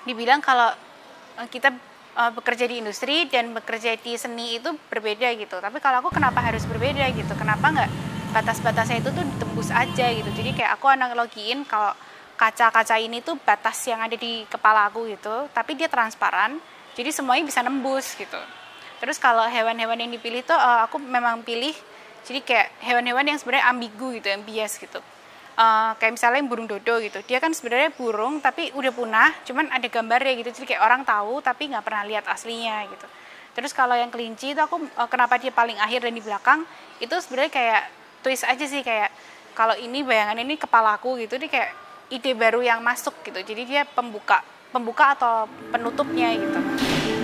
dibilang kalau kita bekerja di industri dan bekerja di seni itu berbeda gitu. Tapi kalau aku kenapa harus berbeda gitu? Kenapa nggak batas-batasnya itu tuh ditembus aja gitu. Jadi kayak aku analogiin kalau kaca-kaca ini tuh batas yang ada di kepala aku gitu, tapi dia transparan, jadi semuanya bisa nembus gitu. Terus kalau hewan-hewan yang dipilih tuh aku memang pilih jadi kayak hewan-hewan yang sebenarnya ambigu gitu, yang bias gitu. Kayak misalnya burung dodo gitu, dia kan sebenarnya burung tapi udah punah, cuman ada gambarnya gitu, jadi kayak orang tahu tapi nggak pernah lihat aslinya gitu. Terus kalau yang kelinci itu aku kenapa dia paling akhir dan di belakang, itu sebenarnya kayak twist aja sih, kayak kalau ini bayangan ini kepalaku gitu, dia kayak ide baru yang masuk gitu, jadi dia pembuka atau penutupnya gitu.